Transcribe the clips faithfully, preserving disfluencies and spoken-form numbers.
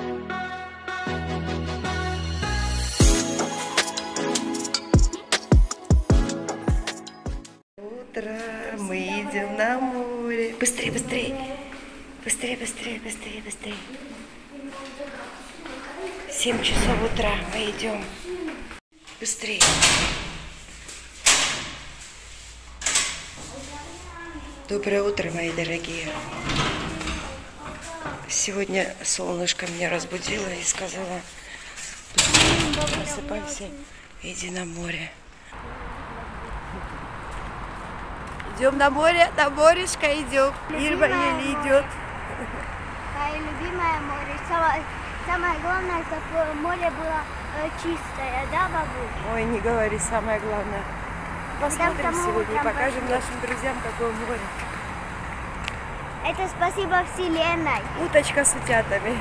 Утро, мы идем на море. Быстрее, быстрее. Быстрее, быстрее, быстрее, быстрее. Семь часов утра мы идем. Быстрее. Доброе утро, мои дорогие. Сегодня солнышко меня разбудило и сказала: просыпайся, иди на море. Идем на море, на морешко идем. Ирма еле идет. Моя любимое море. Самое, самое главное, чтобы море было э, чистое, да, бабуль? Ой, не говори, самое главное. Посмотрим сегодня и покажем нашим друзьям, какое море. Это спасибо Вселенной. Уточка с утятами.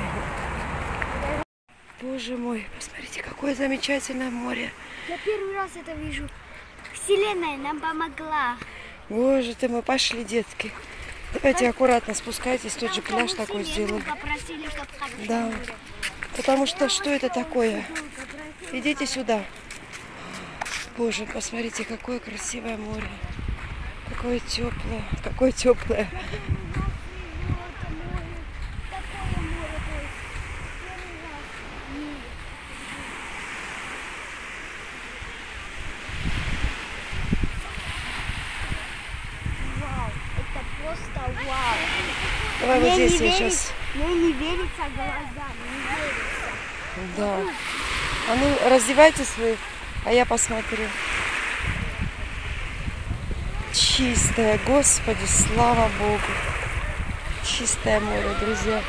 Боже мой, посмотрите, какое замечательное море. Я первый раз это вижу. Вселенная нам помогла. Боже ты, мы пошли, детки. Давайте аккуратно спускайтесь, тут же пляж такой сделали. Попросили, чтобы да, потому что что это такое? Идите сюда. Боже, посмотрите, какое красивое море. Какое теплое, какое теплое. Просто вау. Давай Мне вот здесь не я верить, сейчас. Мне не верится глазам, не верится. Да. А ну раздевайте свои, а я посмотрю. Чистое, Господи, слава Богу. Чистое море, друзья.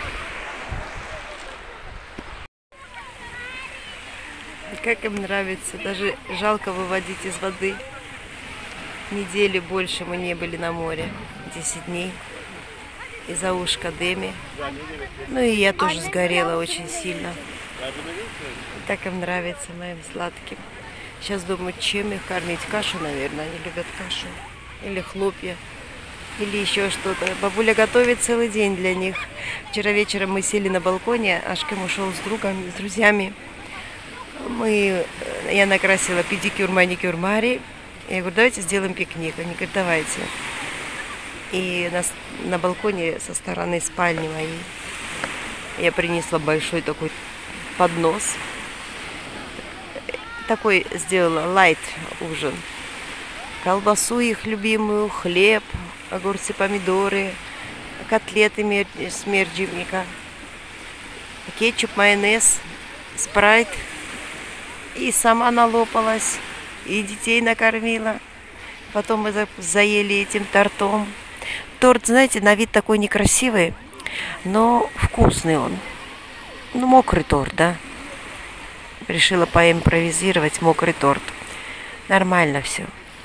И как им нравится. Даже жалко выводить из воды. Недели больше мы не были на море. Десять дней. Из-за ушка Деми. Ну и я тоже сгорела очень сильно. И так им нравится, моим сладким. Сейчас думаю, чем их кормить. Кашу, наверное. Они любят кашу. Или хлопья. Или еще что-то. Бабуля готовит целый день для них. Вчера вечером мы сели на балконе. Ашкем ушел с другом, с друзьями. Мы, я накрасила педикюр, маникюр Мари. Я говорю, давайте сделаем пикник. Они говорят, давайте. И на, на балконе со стороны спальни моей я принесла большой такой поднос. Такой сделала лайт ужин. Колбасу их любимую, хлеб, огурцы, помидоры, котлеты смерджевника, кетчуп, майонез, спрайт. И сама налопалась. И детей накормила. Потом мы заели этим тортом. Торт, знаете, на вид такой некрасивый, но вкусный он. Ну, мокрый торт, да. Решила поимпровизировать мокрый торт. Нормально все.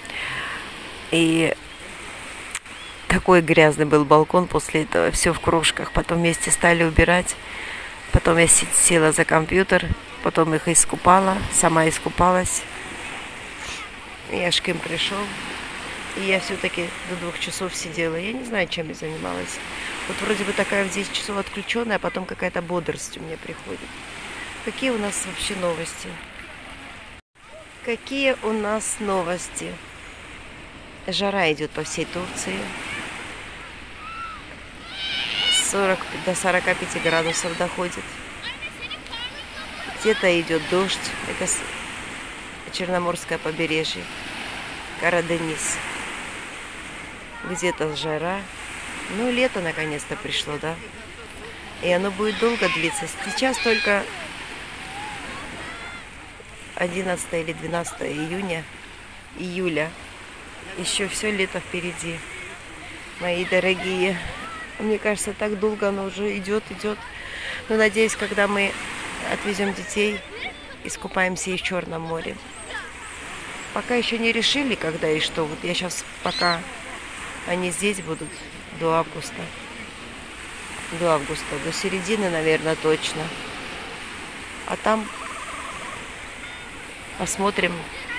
И такой грязный был балкон после этого. Все в кружках. Потом вместе стали убирать. Потом я села за компьютер. Потом их искупала. Сама искупалась. И Ашкем пришел, и я все-таки до двух часов сидела. Я не знаю, чем я занималась. Вот вроде бы такая в десять часов отключенная, а потом какая-то бодрость у меня приходит. Какие у нас вообще новости? Какие у нас новости? Жара идет по всей Турции. сорок до сорока пяти градусов доходит. Где-то идет дождь. Это Черноморское побережье, Кара-Денис. Где-то жара. Ну, лето наконец-то пришло, да? И оно будет долго длиться. Сейчас только одиннадцатое или двенадцатое июня, июля. Еще все лето впереди, мои дорогие. Мне кажется, так долго оно уже идет, идет. Но надеюсь, когда мы отвезем детей, искупаемся и в Черном море. Пока еще не решили, когда и что. Вот я сейчас, пока они здесь будут, до августа. До августа, до середины, наверное, точно. А там посмотрим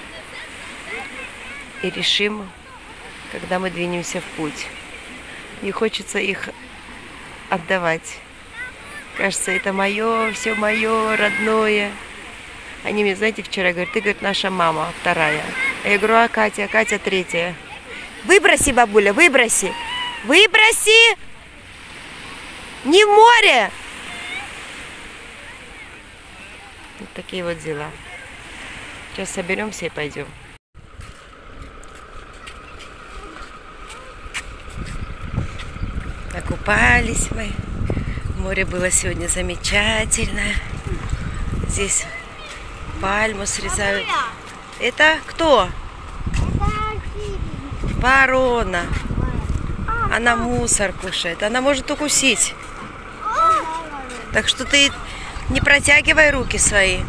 и решим, когда мы двинемся в путь. Не хочется их отдавать Кажется, это мое, все мое, родное. Они мне, знаете, вчера говорят, ты, говорит, наша мама, вторая. Я говорю, а Катя, а Катя третья. Выброси, бабуля, выброси. Выброси! Не в море! Вот такие вот дела. Сейчас соберемся и пойдем. Окупались мы. Море было сегодня замечательное. Здесь пальму срезают. Это кто? Ворона. Она мусор кушает. Она может укусить. Так что ты не протягивай руки свои.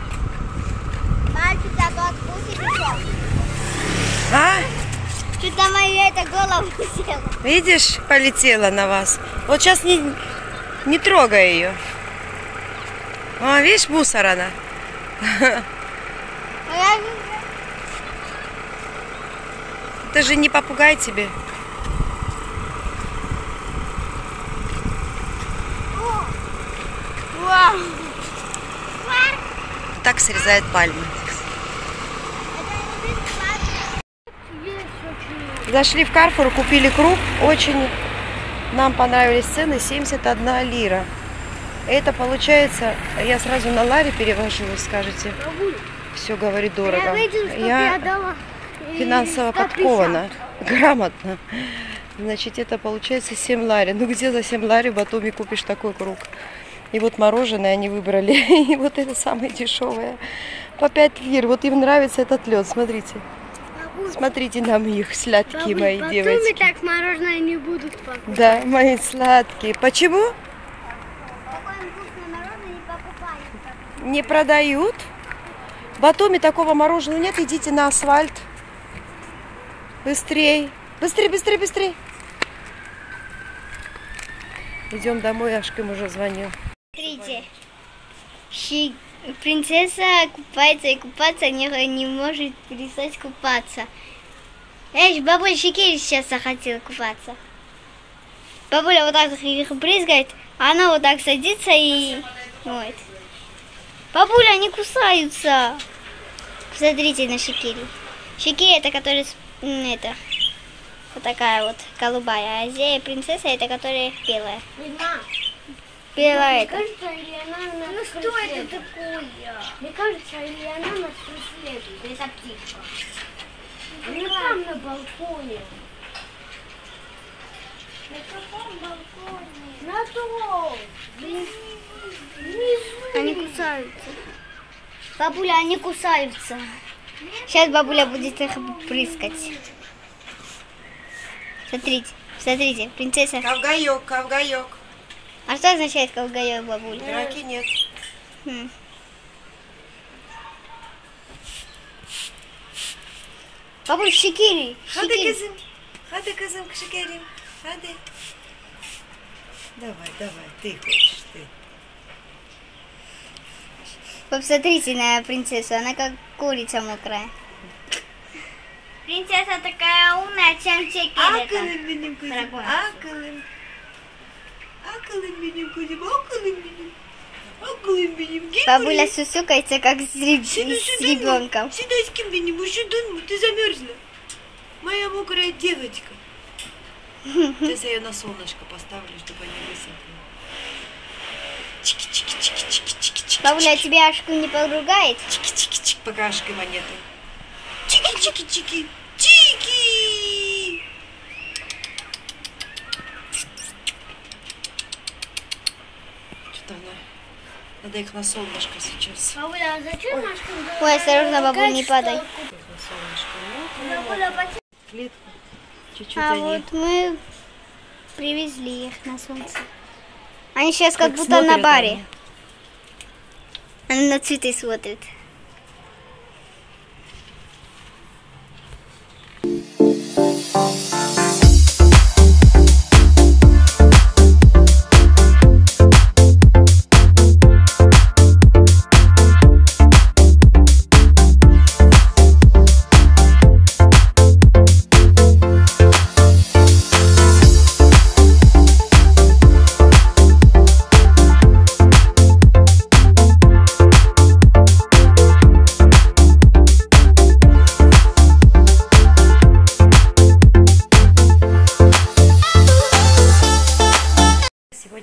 А? Что-то моя эта голову села. Видишь, полетела на вас. Вот сейчас не, не трогай ее. А, видишь, мусор она. Это же не попугай тебе. Так срезает пальмы. Зашли в Карфур, купили круг. Очень нам понравились цены. семьдесят одна лира. Это получается, я сразу на ларе перевожу, вы скажете. Все, говорит, дорого. Я финансово подкована, грамотно. Значит, это получается семь лари. Ну где за семь лари в Батуми купишь такой круг? И вот мороженое они выбрали. И вот это самое дешевое. По пять лир. Вот им нравится этот лед. Смотрите. Смотрите на их сладкие, Бабуль, мои девочки. так мороженое не будут покупать. Да, мои сладкие. Почему? Такое вкусное мороженое не покупают. Не продают. В Батуми такого мороженого нет. Идите на асфальт. Быстрей. Быстрей, быстрей, быстрей. Идем домой, Ашким уже звонил. Смотрите. Щи... Принцесса купается и купаться не, не может перестать купаться. Эй, бабуля Шикири сейчас захотела купаться. Бабуля вот так их брызгает, а она вот так садится и моет. Бабуля, они кусаются. Посмотрите на Шикири. Шикири это которая это вот такая вот голубая, а Зея принцесса это которая белая. Белая это. Ну что это такое? Мне кажется, или она нас преследует, эта птичка. Она там на балконе. На каком балконе? На том. Внизу. Они кусаются. Бабуля, они кусаются. Сейчас бабуля будет их прыскать. Смотрите, смотрите, принцесса. Кавгаёк, кавгаёк. А что означает кавгаёк, бабуля? Драки нет. Хм. Бабуль, Шикири. Хады Шикири. кызым. Хады кызым, Шикерим. Хады. Давай, давай, ты хочешь, ты. Посмотрите на принцессу, она как курица мокрая. Принцесса такая умная, чем Шикири. Акылым benim kızım. Акылым. Акылым benim kızım. Акылым benim. Акылым benim. Гей, Бабуля сусукается, как с, реб... Сюда, с сюда, ребенком. Сюда с кем benim. Ушудун, ты замерзла. Моя мокрая девочка. Сейчас я ее на солнышко поставлю, чтобы они высохли. Чики-чики-чики-чики-чики-чики. Бабуля, тебе Ашку не поругает? Чики-чики-чики, пока Ашки монеты. Чики-чики-чики. Чики! Что-то она... Надо их на солнышко сейчас. Бабуля, а зачем Машка? Ой, осторожно, бабуль, не падай. На солнышко. Бабуля, почему? Клетку. Чуть-чуть А они. вот мы привезли их на солнце. Они сейчас как, Как будто на смотрят баре. они. Они на цветы смотрят.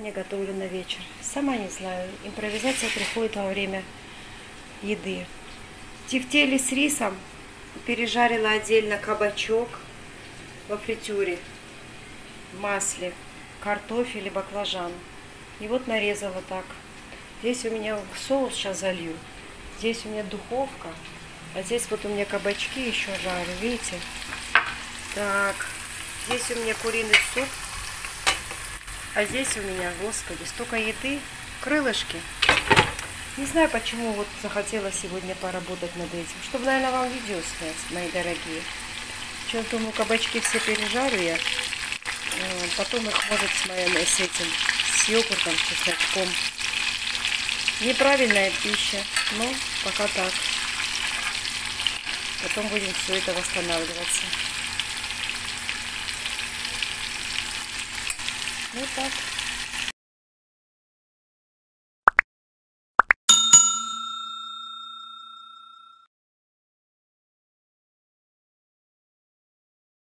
сегодня готовлю на вечер? Сама не знаю. Импровизация приходит во время еды. Тефтели с рисом. Пережарила отдельно кабачок во фритюре, в масле, картофель и баклажан. И вот нарезала так. Здесь у меня соус сейчас залью. Здесь у меня духовка. А здесь вот у меня кабачки еще жарю. Видите? Так. Здесь у меня куриный суп. А здесь у меня, господи, столько еды. Крылышки. Не знаю, почему вот захотела сегодня поработать над этим. Чтобы, наверное, вам видео снять, мои дорогие. Сейчас думаю, кабачки все пережарю я. Потом их, может, с майонезом, с этим, с йогуртом, с чесночком. Неправильная пища, но пока так. Потом будем все это восстанавливаться. Вот так.